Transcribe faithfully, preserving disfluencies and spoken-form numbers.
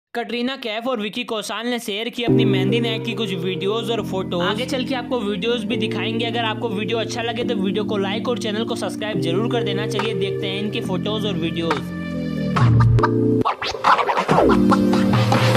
कटरीना कैफ और विकी कौशल ने शेयर की अपनी मेहंदी नाइट की कुछ वीडियोस और फोटोज। आगे चल के आपको वीडियोस भी दिखाएंगे। अगर आपको वीडियो अच्छा लगे तो वीडियो को लाइक और चैनल को सब्सक्राइब जरूर कर देना। चलिए देखते हैं इनकी फोटोज और वीडियोस।